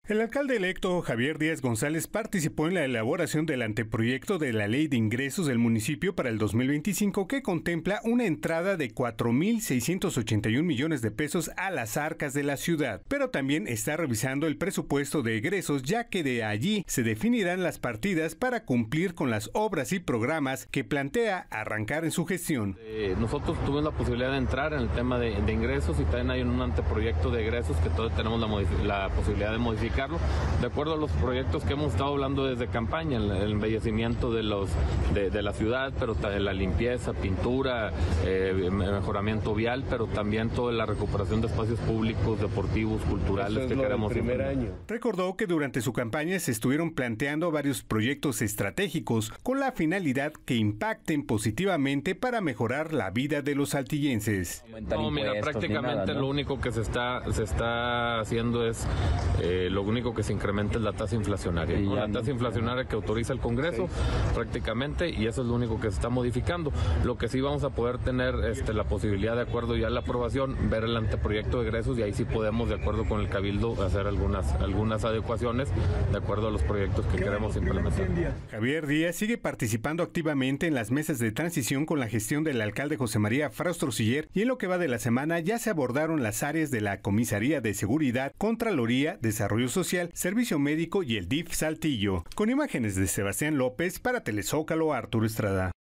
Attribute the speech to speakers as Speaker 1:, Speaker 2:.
Speaker 1: El alcalde electo Javier Díaz González participó en la elaboración del anteproyecto de la Ley de Ingresos del municipio para el 2025 que contempla una entrada de 4.681 millones de pesos a las arcas de la ciudad, pero también está revisando el presupuesto de egresos, ya que de allí se definirán las partidas para cumplir con las obras y programas que plantea arrancar en su gestión.
Speaker 2: Nosotros tuvimos la posibilidad de entrar en el tema de ingresos y también hay un anteproyecto de egresos que todos tenemos la posibilidad de modificar de acuerdo a los proyectos que hemos estado hablando desde campaña, el embellecimiento de la ciudad, pero la limpieza, pintura, mejoramiento vial, pero también toda la recuperación de espacios públicos, deportivos, culturales que queremos implementar.
Speaker 1: Recordó que durante su campaña se estuvieron planteando varios proyectos estratégicos con la finalidad que impacten positivamente para mejorar la vida de los saltillenses.
Speaker 2: No, mira, prácticamente lo único que se está haciendo es lo único que se incrementa es la tasa inflacionaria. La tasa inflacionaria que autoriza el Congreso prácticamente, y eso es lo único que se está modificando. Lo que sí vamos a poder tener la posibilidad, de acuerdo ya a la aprobación, ver el anteproyecto de egresos y ahí sí podemos, de acuerdo con el Cabildo, hacer algunas adecuaciones de acuerdo a los proyectos que queremos implementar.
Speaker 1: Javier Díaz sigue participando activamente en las mesas de transición con la gestión del alcalde José María Fraustro Siller, y en lo que va de la semana ya se abordaron las áreas de la Comisaría de Seguridad, Contraloría, Desarrollo Social, Servicio Médico y el DIF Saltillo. Con imágenes de Sebastián López para Telezócalo, Arturo Estrada.